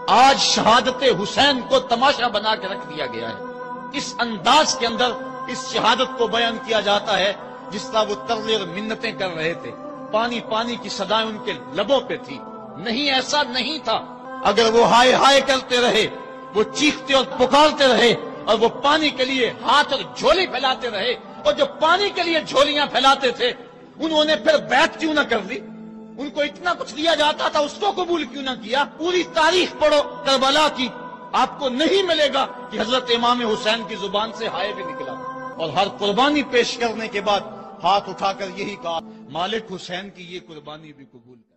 आज शहादत हुसैन को तमाशा बना के रख दिया गया है। इस अंदाज के अंदर इस शहादत को बयान किया जाता है जिस तरह वो तरले और मिन्नतें कर रहे थे, पानी पानी की सदाएं उनके लबों पे थी। नहीं, ऐसा नहीं था। अगर वो हाय हाय करते रहे, वो चीखते और पुकारते रहे और वो पानी के लिए हाथ और झोली फैलाते रहे, और जो पानी के लिए झोलियां फैलाते थे उन्होंने फिर बैत क्यों ना कर दी? उनको इतना कुछ दिया जाता था, उसको कबूल क्यों ना किया? पूरी तारीख पढ़ो करबला की, आपको नहीं मिलेगा कि हजरत इमाम हुसैन की जुबान से हाय भी निकला। और हर कुर्बानी पेश करने के बाद हाथ उठाकर यही कहा, मालिक हुसैन की ये कुर्बानी भी कबूल।